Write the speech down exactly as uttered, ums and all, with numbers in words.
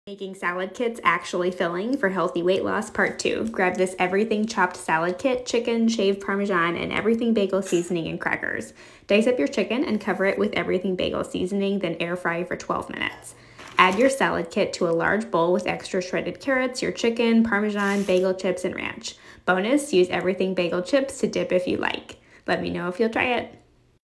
Making salad kits actually filling for healthy weight loss part two. Grab this everything chopped salad kit, chicken, shaved Parmesan, and everything bagel seasoning and crackers. Dice up your chicken and cover it with everything bagel seasoning, then air fry for twelve minutes. Add your salad kit to a large bowl with extra shredded carrots, your chicken, Parmesan, bagel chips, and ranch. Bonus, use everything bagel chips to dip if you like. Let me know if you'll try it.